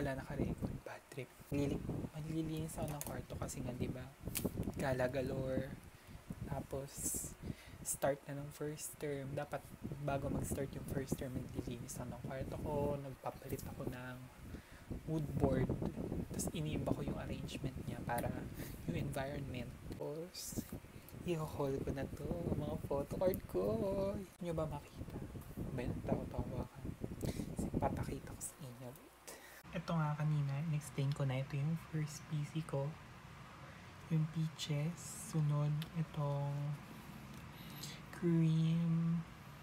wala naka-record, bad trip. Maglilinis ako ng kwarto kasi nga, diba, gala galore. Tapos, start na ng first term. Dapat, bago mag-start yung first term, naglilinis ako ng kwarto ko, nagpapalit ako ng wood board. Tapos, iniiba ko yung arrangement niya para yung environment. Tapos, i-haul ko na to, mga photo card ko. Hindi nyo ba makita? Ba yun, tawa-tawa ka. Kasi papakita ko sa inyo. Ito nga kanina, in-explain ko na ito yung first PC ko. Yung peaches. Sunod, itong cream.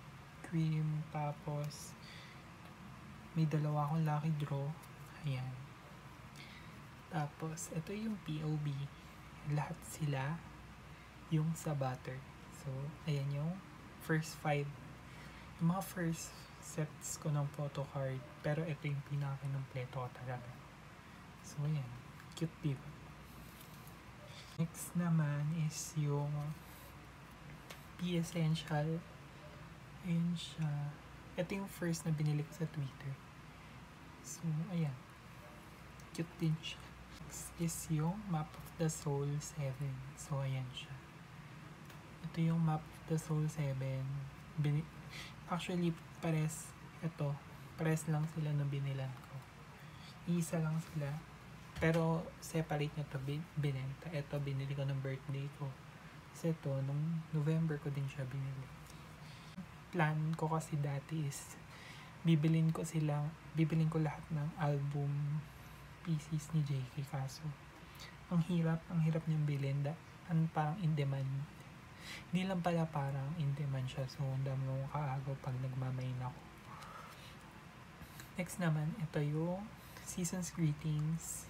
Tapos, may dalawa akong lucky draw. Ayan. Tapos, ito yung POB. Lahat sila yung sa butter. So, ayan yung first 5. Yung mga first sets ko ng photo card. Pero ito yung pinaka-kinumpleto ko talaga. So, ayan. Cute, diba? Next naman is yung P-Essential. Ayan siya. Ito yung first na binili ko sa Twitter. So, ayan. Cute din siya. Next is yung Map of the Soul 7. So, ayan siya. Ito yung Map of the Soul 7. Actually, pares lang sila nung binilan ko. Isa lang sila. Pero, separate nyo to binenta. Ito, binili ko ng birthday ko. Kasi ito, nung November ko din siya binili. Plan ko kasi dati is, bibilin ko lahat ng album PCs ni JK. Kaso, ang hirap niyang bilhin. Parang in demand. Hindi lang pala parang in demand siya. So, ang dami mong kaagaw pag nagmamain ako. Next naman, ito yung Season's Greetings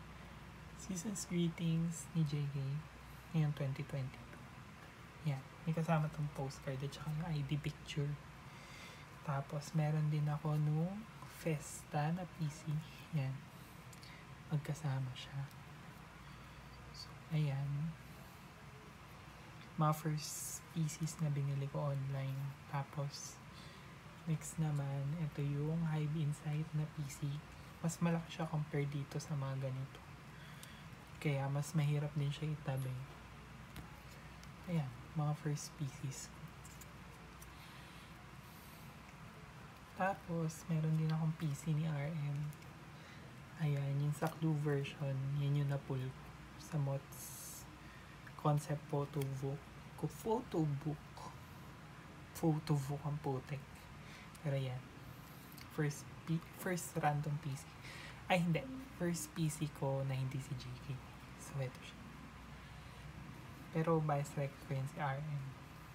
ni JK ngayong 2022. Yan. May kasama itong postcard at saka yung ID picture. Tapos, meron din ako nung Festa na PC. Yan. Magkasama siya. So, ayan. Mga first PCs na binili ko online. Tapos, next naman, ito yung Hive Insight na PC. Mas malaki siya compare dito sa mga ganito. Kaya, mas mahirap din siya itabi. Ayan, mga first PCs. Tapos, meron din akong PC ni RM. Ayan, yung sa Clue version, yun yung na-pull sa Mods Concept Photobook ang putek. Pero yan, first random PC. Ay, hindi. First PC ko na hindi si JK. So, ito siya. Pero, by select ko yun si RM.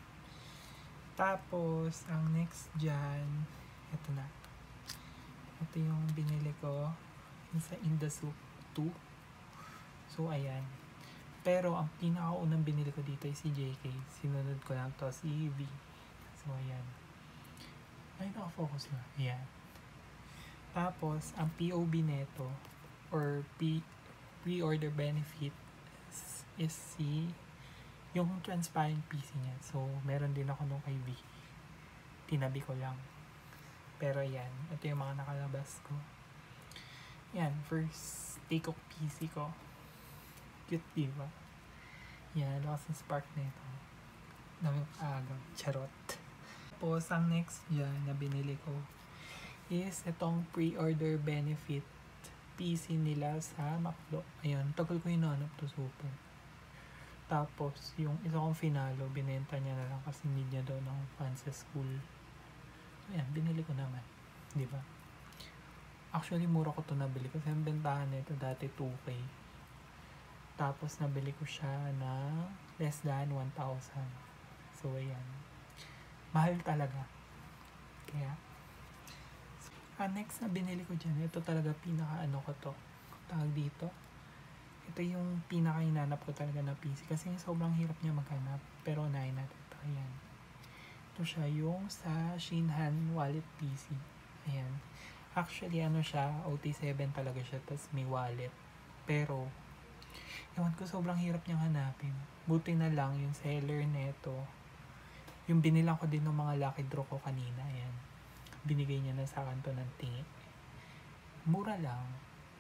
Tapos, ang next dyan, ito na. Ito yung binili ko. Yung sa Indasoup 2. So, ayan. Pero, ang pinakaunang binili ko dito ay si JK. Sinunod ko lang to si V. So, ayan. Ay, nakafocus na. Ayan. Tapos, ang POB neto or pre-order benefit is yung transparent PC niya. So, meron din ako nung kay V. Tinabi ko lang. Pero, ayan. Ito yung mga nakalabas ko. Ayan. First take of PC ko. Cute, diba? Yan, lakas ng spark na ito. Daming agaw. Charot. Tapos, ang next dyan na binili ko is itong pre-order benefit PC nila sa McDo. Ayan, tagal ko hinanap to super. Tapos, yung isa kong finalo, binenta niya na lang kasi need niya daw ng fans sa school. Ayan, binili ko naman. Diba? Actually, mura ko to nabili kasi ang bentahan nito dati 2K. Tapos, nabili ko siya na less than 1,000. So, ayan. Mahal talaga. Kaya, next na binili ko dyan, ito talaga pinaka-ano ko to. Tawag dito. Ito yung pinaka-hinanap ko talaga na PC. Kasi sobrang hirap niya maghanap. Pero, unahin natin ito. Ayan. Ito siya yung sa Shinhan Wallet PC. Ayan. Actually, ano siya, OT7 talaga siya. Tapos, may wallet. Pero, ewan ko, sobrang hirap niyang hanapin. Buti na lang yung seller neto. Yung binilang ko din ng mga lucky draw ko kanina. Ayan. Binigay niya na sa akin to ng tingi. Mura lang.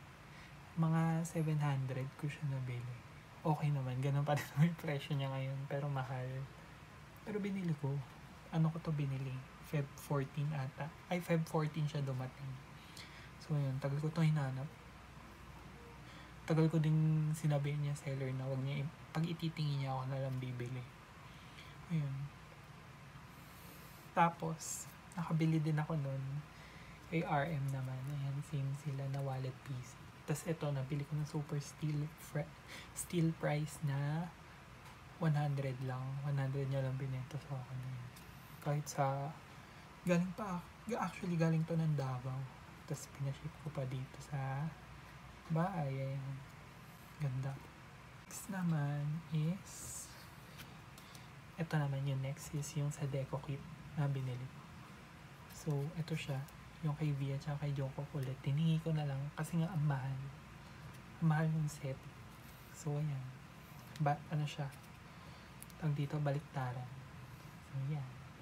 Mga 700 ko siya nabili. Okay naman, ganun pa rin yung presyo niya ngayon, pero mahal. Pero binili ko. Ano ko to binili? Feb 14 ata. Ay, Feb 14 siya dumating. So yun, tagal ko to hinanap. Tagal ko din sinabi niya seller na wag niya, pag ititingin niya ako na lang bibili. Ayun. Tapos, nakabili din ako nun. ARM naman. Ayan, same sila na wallet piece. Tapos ito, nabili ko ng super steel price na 100 lang. 100 niya lang binenta sa akin. Kahit sa, actually galing to ng Davao. Tapos pinaship ko pa dito sa bahay. Ayan. Ganda. Next naman is, ito naman yung next is yung sa Deco Kit na binili ko. So, ito siya. Yung kay Via tsaka kay Jungkook ulit. Tiningi ko na lang kasi nga ang mahal. Ang mahal yung set. So, ayan. Ano siya? Tag dito, baliktaran. So, ayan.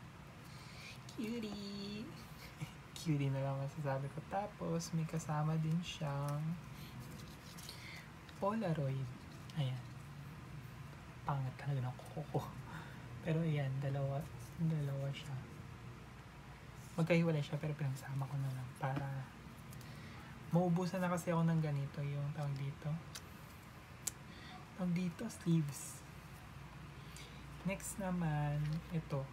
Cutie! Cutie na lang masasabi ko. Tapos, may kasama din siyang Polaroid. Ayan. Pangat talaga ng kuko. Pero ayan, dalawa siya. Magkahiwalay siya pero pinagsama ko na lang para maubusan na kasi ako ng ganito yung tawag dito sleeves. Next naman ito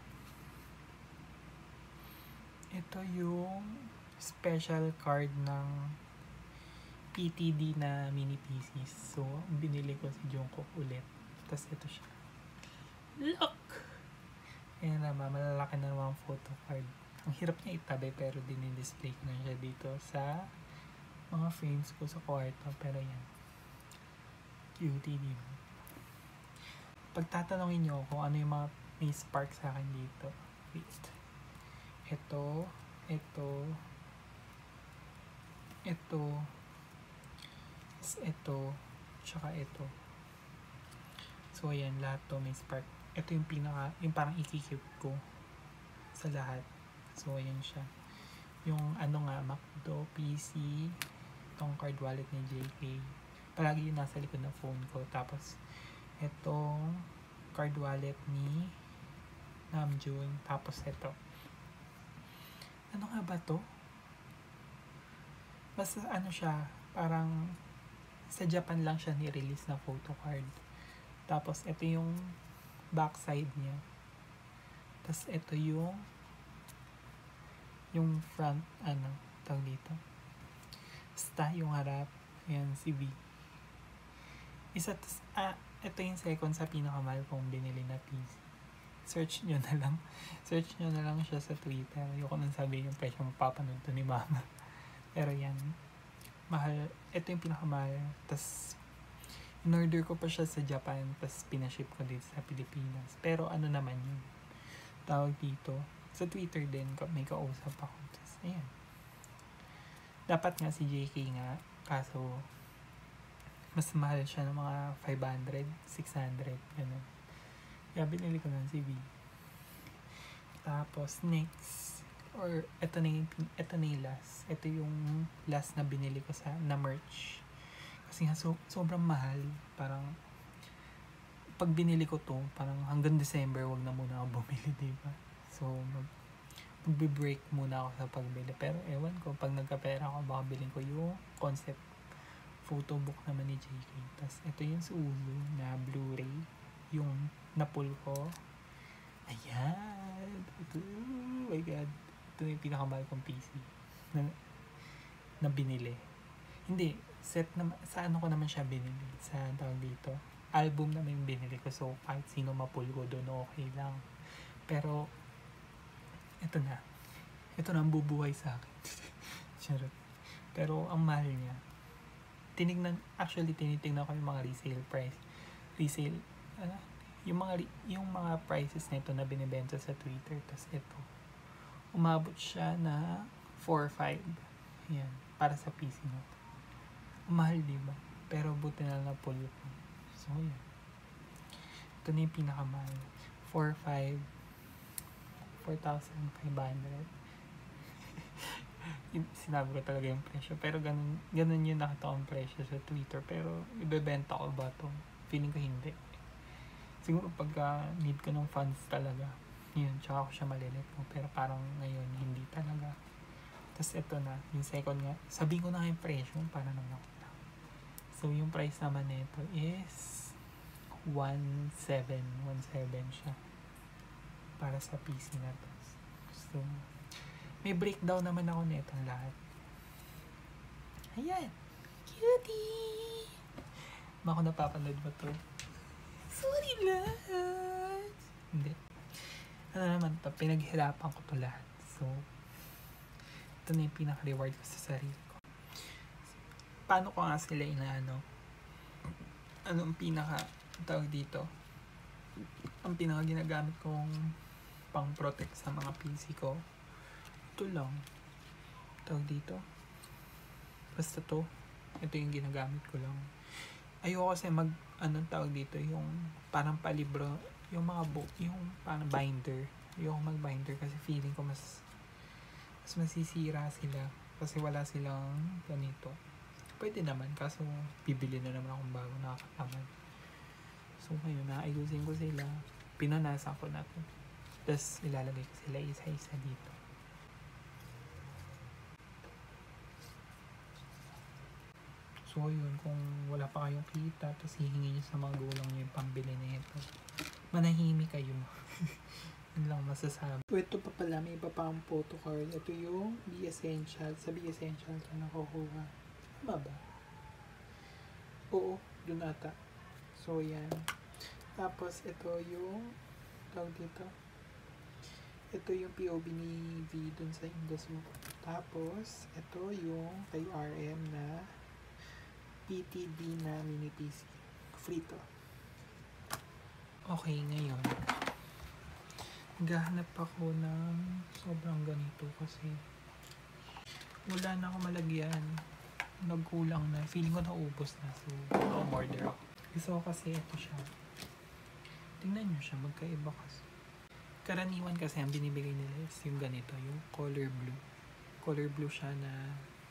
yung special card ng PTD na mini pieces. So binili ko si Jungkook ulit. Tapos ito siya, look, ayan naman, malalaki na naman photo card. Ang hirap niya itabi pero dinidisplay ko na siya dito sa mga frames ko sa kwarto. Pero yan, cutie, diba? Pagtatanungin nyo kung ano yung mga may spark sa akin dito, wait, ito, tsaka ito. So ayan, lahat to may spark. Ito yung yung parang ikikip ko sa lahat. So, ayan siya. Yung MacDo, PC, itong card wallet ni JK. Palagi yung nasa likod ng phone ko. Tapos, itong card wallet ni Namjoon. Tapos, ito. Ano nga ba to? Basta siya, parang sa Japan lang siya ni-release na photo card. Tapos, ito yung backside niya. Tapos, ito yung front, tawag dito. Basta yung harap, ayan, si V. Ito yung second sa pinakamahal kong binili na PC. Search nyo na lang siya sa Twitter. Ayoko nang sabihin yung presyo, mapapanood to ni Mama. Pero yan, mahal. Ito yung pinakamahal. Tapos, in-order ko pa siya sa Japan, tapos pinaship ko dito sa Pilipinas. Pero ano naman yun? Tawag dito, sa Twitter din, may kausap ako. Tapos, ayan. Dapat nga si JK nga, kaso, mas mahal siya ng mga 500, 600, gano'n. Kaya binili ko ng si V. Tapos, next, ito na yung last. Ito yung last na binili ko na merch. Kasi nga, sobrang mahal. Parang, pag binili ko to, parang hanggang December, wag na muna ako bumili, diba? So, magbe-break muna ako sa pagbili. Pero ewan ko, pag nagkapera ako, baka bilhin ko yung concept photo book naman ni JK. Tapos, ito yung Suzu na Blu-ray. Yung na-pull ko. Ayan! Oh my God! Ito yung pinakamahal kong PC na binili. Hindi, set na, sa ano ko naman siya binili? Sa tawag dito. Album naman yung binili ko. So, kahit sino ma-pull ko doon, okay lang. Pero, ito na ang bubuhay sa akin. Charot. Pero ang mahal niya. Tinitingnan ko yung mga resale price. Yung mga prices nito na binibenta sa Twitter. Tapos ito, umabot siya na 4-5. Yan, para sa PC mo. Mahal, diba? Pero buti na lang pull ko. So, yan. Ito na yung pinakamahal. 4,500. sinabi ko talaga yung presyo. Pero ganun yung nakita kong presyo sa Twitter. Pero ibebenta ko ba to? Feeling ko hindi. Siguro pagka need ko ng funds talaga, yun, tsaka ko siya malilit ko. Pero parang ngayon, hindi talaga. Tapos ito na, yung second nga, sabihin ko na yung presyo para naman ako. So yung price naman nito is 1.7 siya para sa PC na to. So may breakdown naman ako nito lahat. Ayan, cutie! Baka napapanood mo to. Sorry lahat! Hindi. Ano naman to, pinaghirapan ko to lahat. So ito na yung pinaka-reward ko sa sarili ko. Paano ko nga sila inaano? Anong pinaka tawag dito? Ang pinaka ginagamit kong pang-protect sa mga PC ko. Ito lang. Tawag dito. Basta to. Ito yung ginagamit ko lang. Ayoko kasi anong tawag dito, yung parang palibro, yung mga book, yung parang binder. Ayoko mag-binder kasi feeling ko mas masisira sila kasi wala silang ganito. Pwede naman, kaso bibili na naman akong bago, nakakatamad. So ngayon, naayusin ko sila, pinanasan ko na to. Tapos ilalagay ko sila isa-isa dito. So yun, kung wala pa kayong kita, tapos hihingi nyo sa mga gulang nyo yung pambili na ito, manahimik kayo. Yun lang masasabi. So ito pa pala, may iba pa ang photo card. Ito yung Be Essential. Sa Be Essential ka nakukuha. Tama ba? Oo, dun ata. So yan. Tapos ito yung tawag dito. Ito yung POV ni V dun sa Indasu. Tapos ito yung kay RM na PTD na mini PC. Free to. Okay, ngayon naghahanap ako ng sobrang ganito kasi wala na ako malagyan. Nagkulang na. Feeling ko naubos na. So, order ako. Gusto ko kasi ito siya. Tingnan nyo siya. Magkaiba kasi. Karaniwan kasi ang binibigay nila is yung ganito. Yung color blue. Color blue siya na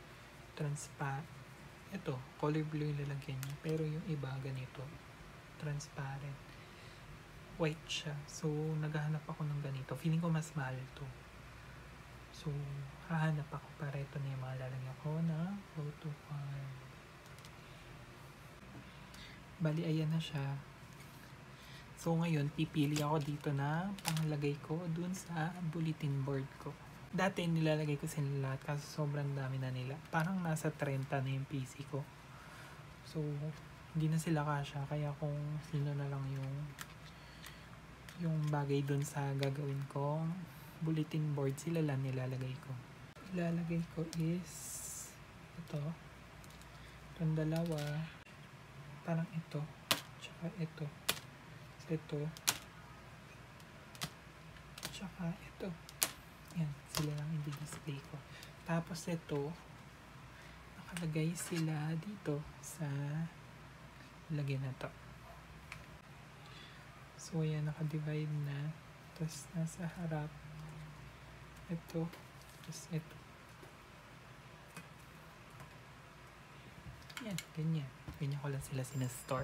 ito, color blue yung lalagyan niya. Pero yung iba ganito. Transparent. White siya. So, naghahanap ako ng ganito. Feeling ko mas mahal to. So, hahanap ako para ito na yung mga lalagyan ko na photo card. Bali, ayan na siya. So, ngayon, pipili ako dito na panglagay ko dun sa bulletin board ko. Dati, nilalagay ko sila lahat kasi sobrang dami na nila. Parang nasa 30 na yung PC ko. So, hindi na sila kasya. Kaya kung sino na lang yung bagay dun sa gagawin kong bulletin board, sila lang nilalagay ko. Ilalagay ko is ito. Itong dalawa. Parang ito. Tsaka ito. Ito. Tsaka ito. Yan. Sila lang i-display ko. Tapos ito. Nakalagay sila dito sa lagyan na to. So, ayan, naka-divide na. Tapos, nasa harap. Ito. Tapos, ito. Yan, ganyan. Ganyan ko lang sila sinastore.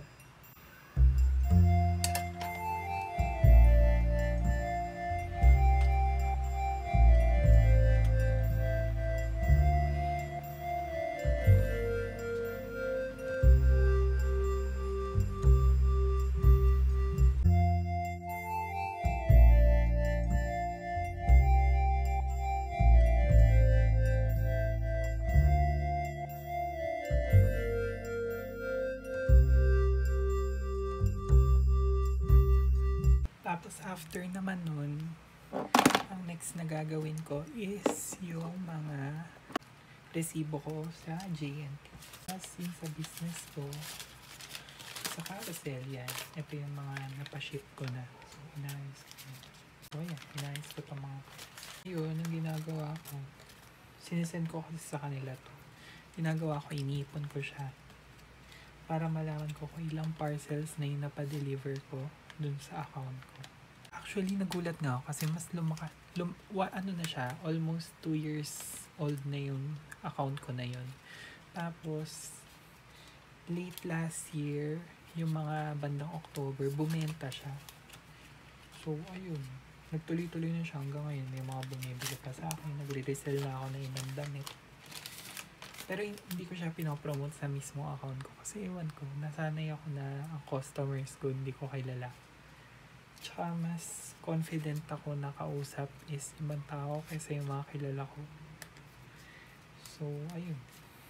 Tapos after naman nun, ang next na gagawin ko is yung mga resibo ko sa JNT. Kasi sa business ko, sa carousel yan, ito yung mga napaship ko na. So, inayos ko. So, ayan, inayos ko itong mga. Yun, yung ginagawa ko, sinesend ko kasi sa kanila to. Ginagawa ko, iniipon ko siya para malaman ko kung ilang parcels na yung napadeliver ko dun sa account ko. Actually, nagulat nga ako kasi mas ano na siya, almost 2 years old na yung account ko na yun. Tapos, late last year, yung mga bandang October, bumenta siya. So, ayun. Nagtuloy-tuloy na siya hanggang ngayon. May mga bumibili pa sa akin. Nagre-resell na ako na ibang damit. Pero hindi ko siya pinopromote sa mismo account ko. Kasi ewan ko, nasanay ako na ang customers ko hindi ko kilala. Tsaka mas confident ako na kausap is ibang tao kaysa yung mga kilala ko. So, ayun.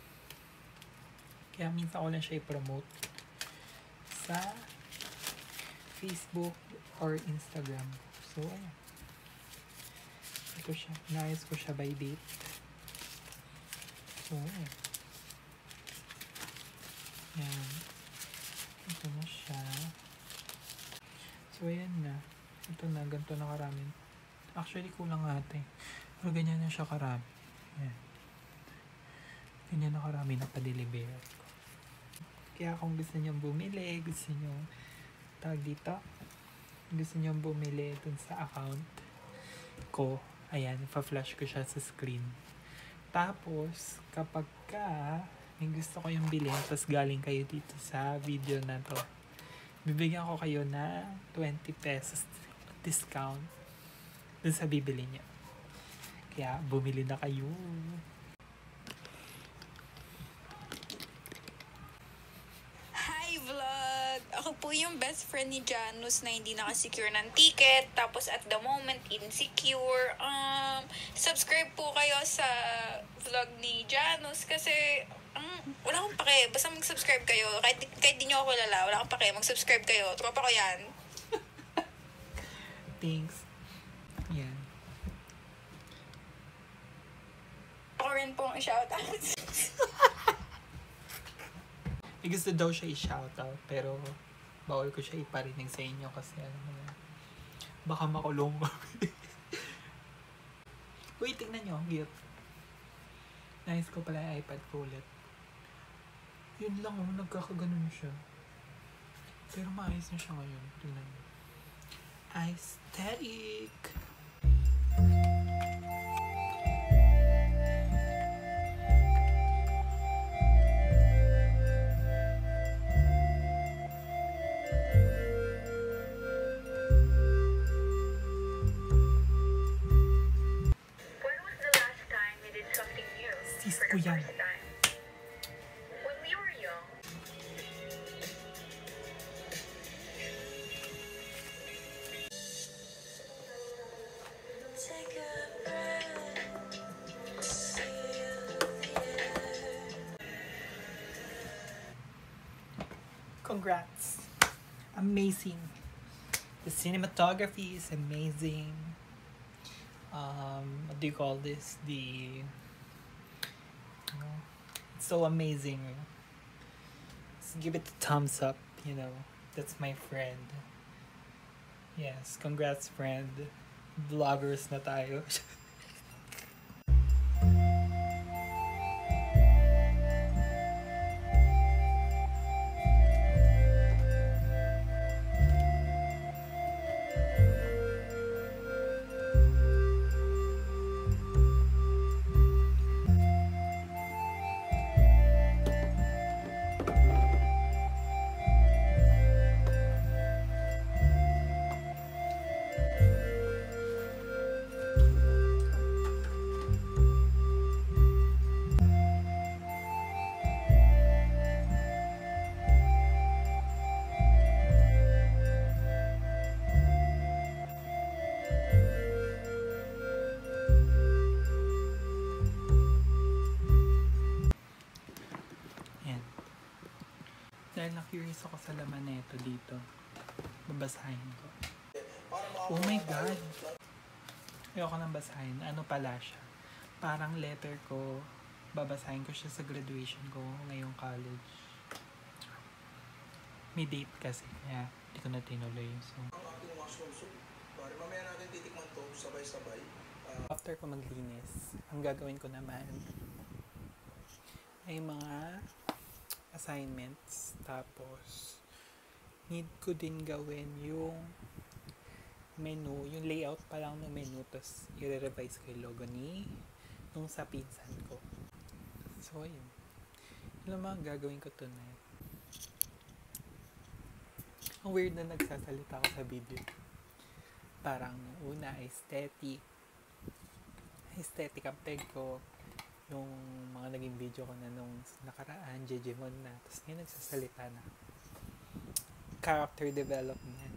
Kaya minsan ko lang siya i-promote sa Facebook or Instagram. So, ayun. Ito siya. Inayos ko siya by date. So, ayun. Yan. Ito na siya. So, ayan na. Ito na. Ganito na karami. Actually, kulang ate. Pero ganyan na siya karami. Ayan. Ganyan na karami na pa-deliver ko. Kaya kung gusto nyo bumili, gusto nyo tawag dito, gusto nyo bumili dun sa account ko, ayan, pa-flash ko siya sa screen. Tapos, kapag ka may gusto ko yung bilhin, tapos galing kayo dito sa video na to, bibigyan ko kayo na 20 pesos discount dun sa bibili nyo. Kaya, bumili na kayo. Ako po yung best friend ni Janus na hindi nakasecure ng ticket. Tapos at the moment, insecure. Subscribe po kayo sa vlog ni Janus kasi wala akong pake. Basta mag-subscribe kayo. Kahit di nyo ako kilala, wala akong pake. Mag-subscribe kayo. Tropa ko yan. Thanks. Yan. Ako rin pong shoutout. Gusto daw siya i-shoutout, pero bawal ko siya iparinig sa inyo kasi alam mo na, baka makulong kami. Wait, tingnan nyo, ang cute. Nice ko pala yung iPad ko ulit. Yun lang nagkakaganon siya. Pero maayos na siya ngayon. Tingnan nyo. Aesthetic! Sis ko yan. When we were young. Congrats. Amazing. The cinematography is amazing. What do you call this? It's so amazing. Just give it a thumbs up, That's my friend. Yes, congrats friend. Vloggers na tayo. Dahil na-curious ako sa laman nito dito. Babasahin ko. Oh my God! Ayoko nang basahin. Ano pala siya? Parang letter ko. Babasahin ko siya sa graduation ko ngayong college. May date kasi. Kaya hindi ko na tinuloy. So, ang ating mushroom soup. Pare, mamaya natin titikman to sabay-sabay. after ko maglinis, ang gagawin ko naman ay mga assignments. Tapos, need ko din gawin yung menu, yung layout pa lang ng menu, tapos i-revise ko yung logo nung sa pinsan ko. So, ayun. Yun lang mga gagawin ko tonight. Ang weird na nagsasalita ako sa video. Parang una, aesthetic ang peg ko. Yung mga naging video ko na nung nakaraan, Jejemon na. Tapos ngayon nagsasalita na. Character development.